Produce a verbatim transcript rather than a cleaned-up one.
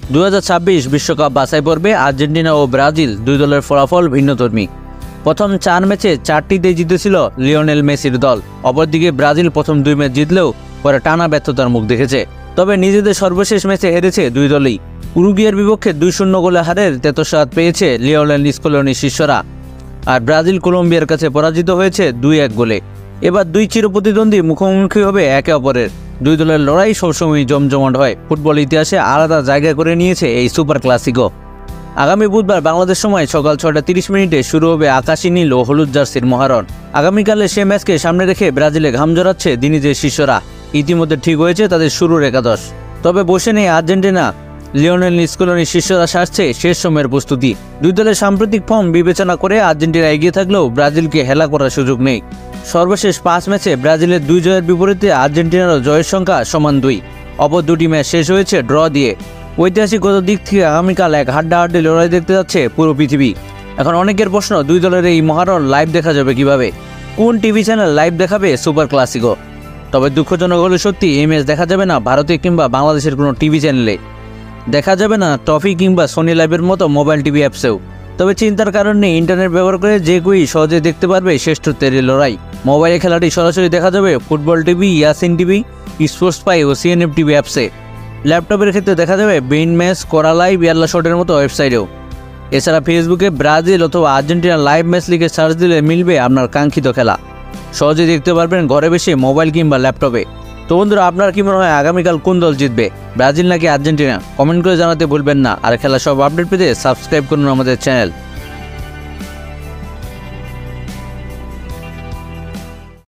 দুই হাজার ছাব্বিশ বিশ্বকাপ বাছাই পর্বে আর্জেন্টিনা ও ব্রাজিল দুই দলের ফলাফল ভিন্নধর্মী। প্রথম চার ম্যাচে চারটিতে জিতেছিল লিওনেল মেসির দল। অপরদিকে ব্রাজিল প্রথম দুই ম্যাচ জিতলেও পরে টানা ব্যর্থতার মুখ দেখেছে। তবে নিজেদের সর্বশেষ ম্যাচে হেরেছে দুই দলই। উরুগুয়ের বিপক্ষে দুই শূন্য গোলে হারের তেতস্বাদ পেয়েছে লিওনেল স্কলোনির শিষ্যরা, আর ব্রাজিল কলম্বিয়ার কাছে পরাজিত হয়েছে দুই এক গোলে। এবার দুই চিরপ্রতিদ্বন্দ্বী মুখোমুখি হবে একে অপরের। দুই দলের লড়াই সবসময় জমজমাট হয়। ফুটবল ইতিহাসে আলাদা জায়গা করে নিয়েছে এই সুপার ক্লাসিকো। আগামী বুধবার বাংলাদেশ সময় সকাল ছয়টা তিরিশ মিনিটে শুরু হবে আকাশী নীল ও হলুদ জার্সির মহারণ। আগামীকালে সে ম্যাচকে সামনে রেখে ব্রাজিলে ঘাম জড়াচ্ছে দিনিজের শিষ্যরা। ইতিমধ্যে ঠিক হয়েছে তাদের শুরুর একাদশ। তবে বসে নেই আর্জেন্টিনা। লিওনেল স্কলোনির শিষ্যরা সারছে শেষ সময়ের প্রস্তুতি। দুই দলের সাম্প্রতিক ফর্ম বিবেচনা করে আর্জেন্টিনা এগিয়ে থাকলেও ব্রাজিলকে হেলা করার সুযোগ নেই। সর্বশেষ পাঁচ ম্যাচে ব্রাজিলের দুই জয়ের বিপরীতে আর্জেন্টিনারও জয়ের সংখ্যা সমান দুই। অপর দুটি ম্যাচ শেষ হয়েছে ড্র দিয়ে। ঐতিহাসিকগত দিক থেকে আগামীকাল এক হাড্ডাহাড্ডি লড়াই দেখতে যাচ্ছে পুরো পৃথিবী। এখন অনেকের প্রশ্ন, দুই দলের এই মহারণ লাইভ দেখা যাবে কিভাবে? কোন টিভি চ্যানেল লাইভ দেখাবে সুপার ক্লাসিকো? তবে দুঃখজনক হলে সত্যি এই ম্যাচ দেখা যাবে না ভারতীয় কিংবা বাংলাদেশের কোনো টিভি চ্যানেলে, দেখা যাবে না টফি কিংবা সোনি লাইভের মতো মোবাইল টিভি অ্যাপসেও। তবে চিন্তার কারণ নেই, ইন্টারনেট ব্যবহার করে যে কেউই সহজে দেখতে পারবে শ্রেষ্ঠত্বের লড়াই। মোবাইলে খেলাটি সরাসরি দেখা যাবে football TV, Yasin TV, sports পাই ও সিএনএফ টিভি অ্যাপসে। ল্যাপটপের ক্ষেত্রে দেখা যাবে বেইন ম্যাচ, করা লাইভ, ইয়াল্লা শটের মতো ওয়েবসাইটেও। এছাড়া ফেসবুকে ব্রাজিল অথবা আর্জেন্টিনা লাইভ ম্যাচ লিখে সার্চ দিলে মিলবে আপনার কাঙ্ক্ষিত খেলা। সহজে দেখতে পারবেন ঘরে বসে মোবাইল কিংবা ল্যাপটপে। তো বন্ধুরা, আপনার কি মনে হয় আগামীকাল কোন দল জিতবে, ব্রাজিল নাকি আর্জেন্টিনা? কমেন্ট করে জানাতে ভুলবেন না। আর খেলা সব আপডেট পেতে সাবস্ক্রাইব করুন আমাদের চ্যানেল।